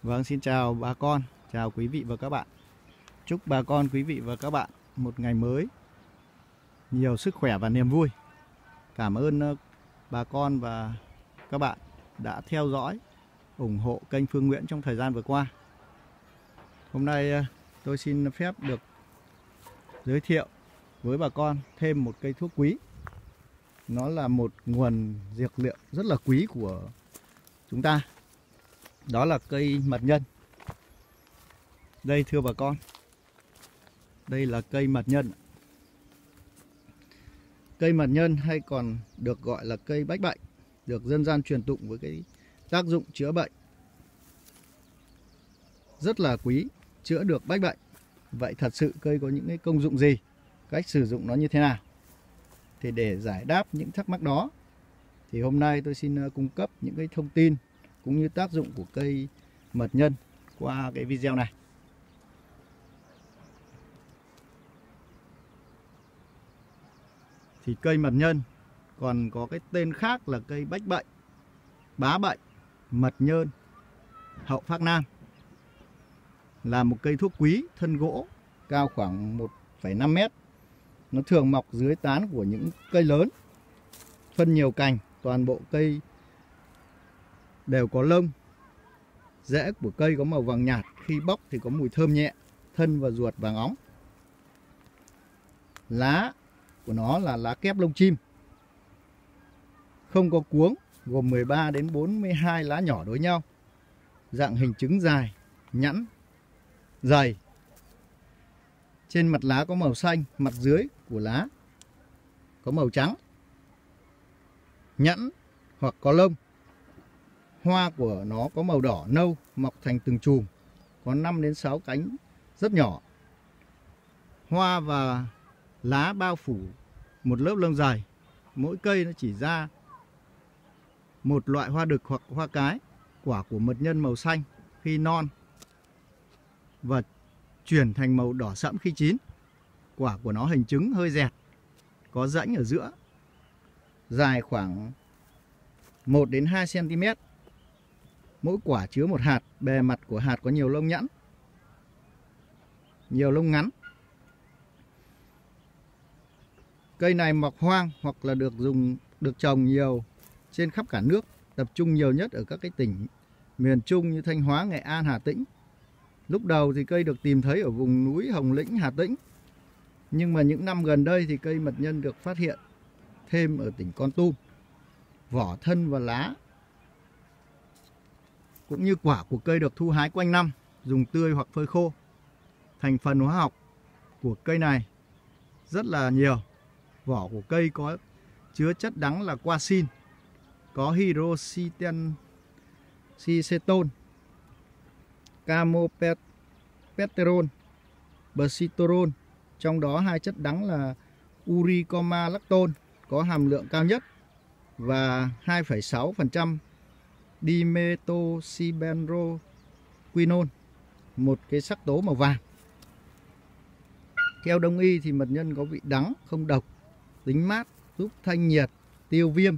Vâng, xin chào bà con, chào quý vị và các bạn. Chúc bà con, quý vị và các bạn một ngày mới nhiều sức khỏe và niềm vui. Cảm ơn bà con và các bạn đã theo dõi, ủng hộ kênh Phương Nguyễn trong thời gian vừa qua. Hôm nay tôi xin phép được giới thiệu với bà con thêm một cây thuốc quý. Nó là một nguồn dược liệu rất là quý của chúng ta. Đó là cây mật nhân. Đây thưa bà con, đây là cây mật nhân. Cây mật nhân hay còn được gọi là cây bách bệnh, được dân gian truyền tụng với cái tác dụng chữa bệnh rất là quý, chữa được bách bệnh. Vậy thật sự cây có những cái công dụng gì? Cách sử dụng nó như thế nào? Thì để giải đáp những thắc mắc đó, thì hôm nay tôi xin cung cấp những cái thông tin cũng như tác dụng của cây mật nhân qua cái video này. Thì cây mật nhân còn có cái tên khác là cây bách bệnh, bá bệnh, mật nhơn, hậu phác nam. Là một cây thuốc quý, thân gỗ, cao khoảng 1,5 mét. Nó thường mọc dưới tán của những cây lớn, phân nhiều cành, toàn bộ cây đều có lông. Rễ của cây có màu vàng nhạt, khi bóc thì có mùi thơm nhẹ, thân và ruột vàng óng. Lá của nó là lá kép lông chim, không có cuống, gồm 13 đến 42 lá nhỏ đối nhau, dạng hình trứng dài, nhẵn, dày. Trên mặt lá có màu xanh, mặt dưới của lá có màu trắng, nhẵn hoặc có lông. Hoa của nó có màu đỏ nâu, mọc thành từng chùm, có 5 đến 6 cánh rất nhỏ. Hoa và lá bao phủ một lớp lông dày. Mỗi cây nó chỉ ra một loại hoa đực hoặc hoa cái. Quả của mật nhân màu xanh khi non và chuyển thành màu đỏ sẫm khi chín. Quả của nó hình trứng hơi dẹt, có rãnh ở giữa, dài khoảng 1 đến 2 cm. Mỗi quả chứa một hạt, bề mặt của hạt có nhiều lông nhẵn, nhiều lông ngắn. Cây này mọc hoang hoặc là được trồng nhiều trên khắp cả nước, tập trung nhiều nhất ở các cái tỉnh miền Trung như Thanh Hóa, Nghệ An, Hà Tĩnh. Lúc đầu thì cây được tìm thấy ở vùng núi Hồng Lĩnh, Hà Tĩnh. Nhưng mà những năm gần đây thì cây mật nhân được phát hiện thêm ở tỉnh Kon Tum. Vỏ, thân và lá cũng như quả của cây được thu hái quanh năm, dùng tươi hoặc phơi khô. Thành phần hóa học của cây này rất là nhiều. Vỏ của cây có chứa chất đắng là quercetin, có hydroxyacetone, camopeterol, besitorol. Trong đó hai chất đắng là uricoma-lactone có hàm lượng cao nhất và 2,6% dimethylcibendroquinone, một cái sắc tố màu vàng. Theo đông y thì mật nhân có vị đắng, không độc, tính mát, giúp thanh nhiệt, tiêu viêm,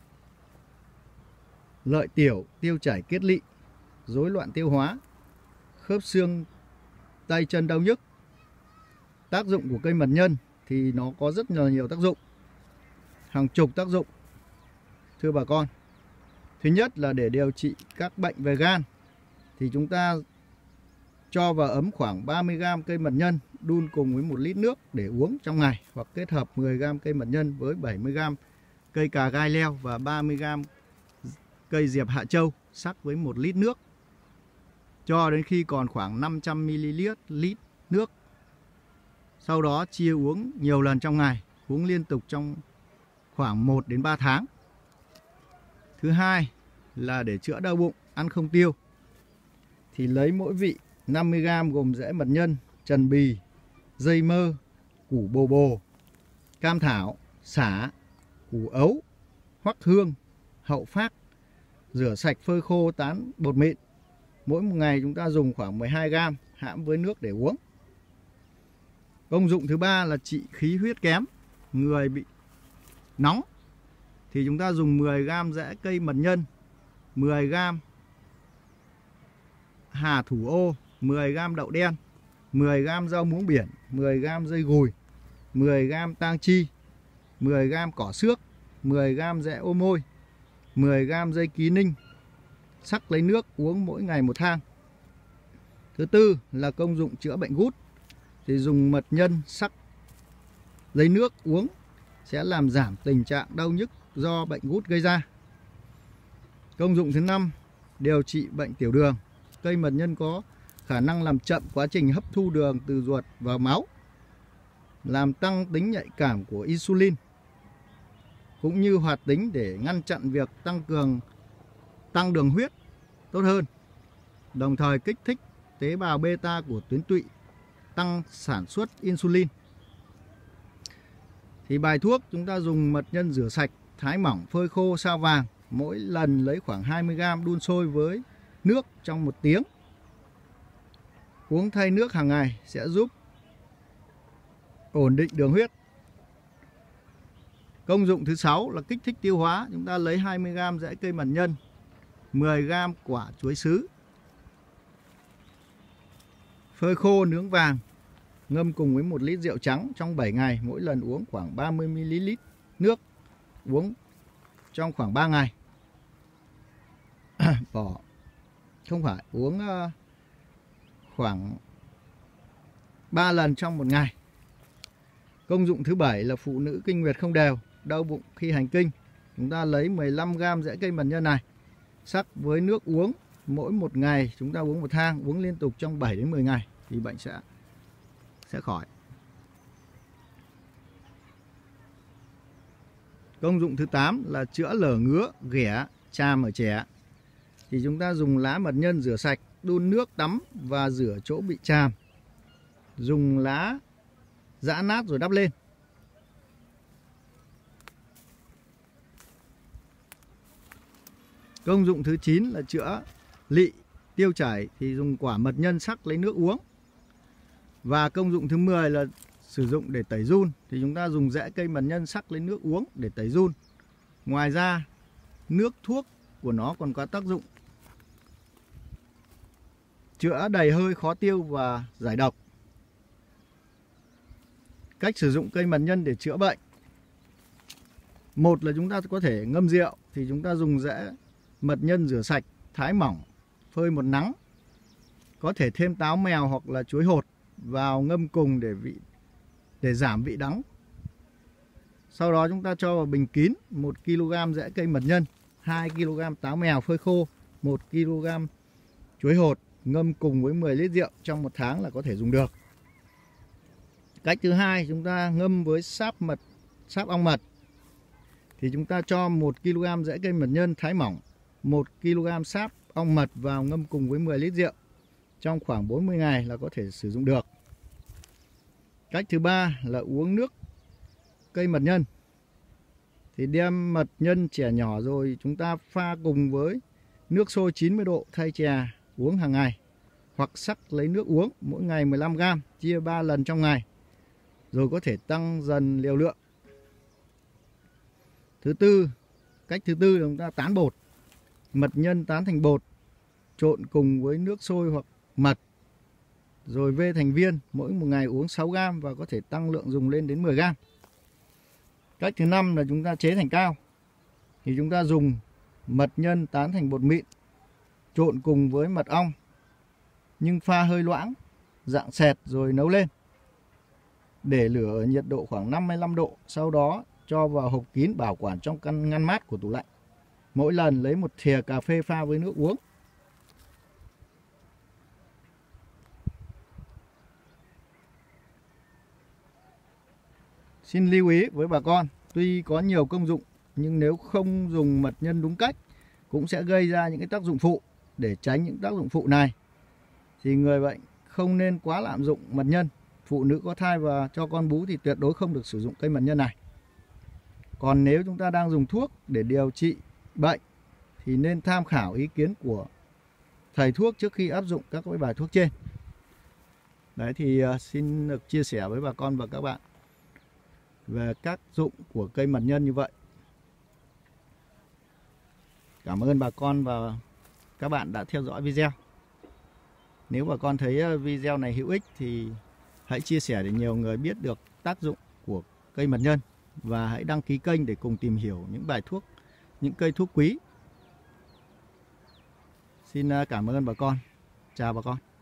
lợi tiểu, tiêu chảy kết lị, rối loạn tiêu hóa, khớp xương, tay chân đau nhức. Tác dụng của cây mật nhân thì nó có rất là nhiều tác dụng, hàng chục tác dụng thưa bà con. Thứ nhất là để điều trị các bệnh về gan, thì chúng ta cho vào ấm khoảng 30g cây mật nhân, đun cùng với 1 lít nước để uống trong ngày, hoặc kết hợp 10g cây mật nhân với 70g cây cà gai leo và 30g cây diệp Hạ Châu sắc với 1 lít nước, cho đến khi còn khoảng 500ml nước. Sau đó chia uống nhiều lần trong ngày, uống liên tục trong khoảng 1 đến 3 tháng. Thứ hai là để chữa đau bụng, ăn không tiêu, thì lấy mỗi vị 50g gồm rễ mật nhân, trần bì, dây mơ, củ bồ bồ, cam thảo, sả, củ ấu, hoắc hương, hậu phác, rửa sạch phơi khô tán bột mịn. Mỗi một ngày chúng ta dùng khoảng 12g, hãm với nước để uống. Công dụng thứ ba là trị khí huyết kém, người bị nóng thì chúng ta dùng 10g rễ cây mật nhân, 10g hà thủ ô, 10g đậu đen, 10g rau muống biển, 10g dây gùi, 10g tang chi, 10g cỏ xước, 10g rễ ô môi, 10g dây ký ninh, sắc lấy nước uống mỗi ngày 1 thang. Thứ tư là công dụng chữa bệnh gút, thì dùng mật nhân sắc lấy nước uống sẽ làm giảm tình trạng đau nhức do bệnh gút gây ra. Công dụng thứ năm, điều trị bệnh tiểu đường. Cây mật nhân có khả năng làm chậm quá trình hấp thu đường từ ruột vào máu, làm tăng tính nhạy cảm của insulin, cũng như hoạt tính để ngăn chặn việc tăng đường huyết tốt hơn, đồng thời kích thích tế bào beta của tuyến tụy, tăng sản xuất insulin. Thì bài thuốc chúng ta dùng mật nhân rửa sạch, thái mỏng, phơi khô, sao vàng, mỗi lần lấy khoảng 20g đun sôi với nước trong 1 tiếng. Uống thay nước hàng ngày sẽ giúp ổn định đường huyết. Công dụng thứ 6 là kích thích tiêu hóa. Chúng ta lấy 20g rễ cây mật nhân, 10g quả chuối sứ, phơi khô nướng vàng, ngâm cùng với 1 lít rượu trắng trong 7 ngày, mỗi lần uống khoảng 30ml nước, uống trong khoảng 3 ngày. Uống khoảng 3 lần trong 1 ngày. Công dụng thứ 7 là phụ nữ kinh nguyệt không đều, đau bụng khi hành kinh. Chúng ta lấy 15g rễ cây mật nhân này, sắc với nước uống mỗi 1 ngày, chúng ta uống 1 thang, uống liên tục trong 7 đến 10 ngày thì bệnh sẽ khỏi. Công dụng thứ 8 là chữa lở ngứa, ghẻ, chàm ở trẻ. Thì chúng ta dùng lá mật nhân rửa sạch, đun nước tắm và rửa chỗ bị chàm. Dùng lá giã nát rồi đắp lên. Công dụng thứ 9 là chữa lị, tiêu chảy, thì dùng quả mật nhân sắc lấy nước uống. Và công dụng thứ 10 là sử dụng để tẩy giun, thì chúng ta dùng rễ cây mật nhân sắc lấy nước uống để tẩy giun. Ngoài ra, nước thuốc của nó còn có tác dụng chữa đầy hơi, khó tiêu và giải độc. Cách sử dụng cây mật nhân để chữa bệnh: một là chúng ta có thể ngâm rượu, thì chúng ta dùng rễ mật nhân rửa sạch, thái mỏng, phơi một nắng. Có thể thêm táo mèo hoặc là chuối hột vào ngâm cùng để giảm vị đắng. Sau đó chúng ta cho vào bình kín 1 kg rễ cây mật nhân, 2 kg táo mèo phơi khô, 1 kg chuối hột, ngâm cùng với 10 lít rượu trong 1 tháng là có thể dùng được. Cách thứ hai, chúng ta ngâm với sáp ong mật. Thì chúng ta cho 1 kg rễ cây mật nhân thái mỏng, 1 kg sáp ong mật vào ngâm cùng với 10 lít rượu trong khoảng 40 ngày là có thể sử dụng được. Cách thứ ba là uống nước cây mật nhân. Thì đem mật nhân chẻ nhỏ rồi chúng ta pha cùng với nước sôi 90 độ thay chè uống hàng ngày, hoặc sắc lấy nước uống mỗi ngày 15g, chia 3 lần trong ngày, rồi có thể tăng dần liều lượng. Cách thứ tư là chúng ta tán bột. Mật nhân tán thành bột, trộn cùng với nước sôi hoặc mật, rồi vê thành viên, mỗi 1 ngày uống 6g và có thể tăng lượng dùng lên đến 10g. Cách thứ 5 là chúng ta chế thành cao. Thì chúng ta dùng mật nhân tán thành bột mịn, trộn cùng với mật ong, nhưng pha hơi loãng, dạng sệt rồi nấu lên. Để lửa ở nhiệt độ khoảng 55 độ, sau đó cho vào hộp kín bảo quản trong căn ngăn mát của tủ lạnh. Mỗi lần lấy 1 thìa cà phê pha với nước uống. Xin lưu ý với bà con, tuy có nhiều công dụng nhưng nếu không dùng mật nhân đúng cách cũng sẽ gây ra những cái tác dụng phụ. Để tránh những tác dụng phụ này thì người bệnh không nên quá lạm dụng mật nhân. Phụ nữ có thai và cho con bú thì tuyệt đối không được sử dụng cây mật nhân này. Còn nếu chúng ta đang dùng thuốc để điều trị bệnh thì nên tham khảo ý kiến của thầy thuốc trước khi áp dụng các cái bài thuốc trên. Đấy thì xin được chia sẻ với bà con và các bạn về tác dụng của cây mật nhân như vậy. Cảm ơn bà con và các bạn đã theo dõi video. Nếu bà con thấy video này hữu ích thì hãy chia sẻ để nhiều người biết được tác dụng của cây mật nhân. Và hãy đăng ký kênh để cùng tìm hiểu những bài thuốc, những cây thuốc quý. Xin cảm ơn bà con. Chào bà con.